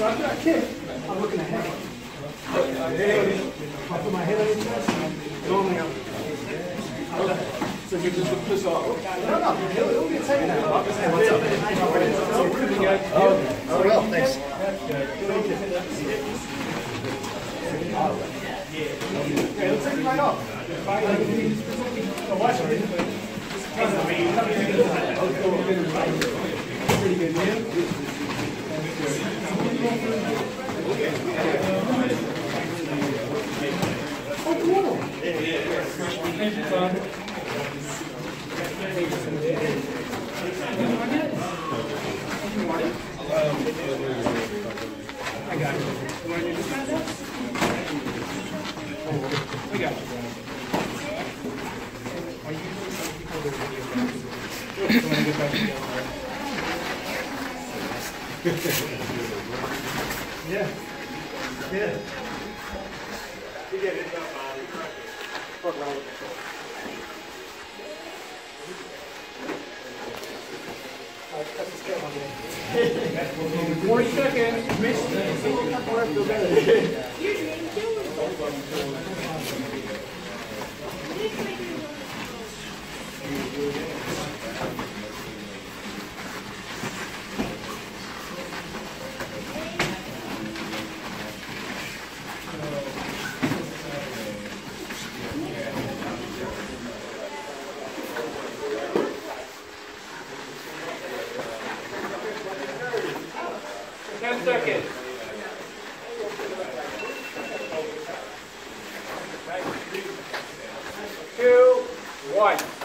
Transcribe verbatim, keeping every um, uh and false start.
So after I kick, I'm looking ahead. I put my head on your chest. Normally I'm. So you just push off. No, no, it'll, it'll be a second now. Hey, what's up? Oh, oh well, thanks. Okay, let's take it right off. So watch it. Pretty good, man. Oh, cool. Thank you, Tom. I got it. You want to do this kind of stuff? We got it. Are you going to get back together? Yeah. Yeah. You get it up, Bobby. Fuck around with it. forty seconds. Missed it. ten seconds. Two, one.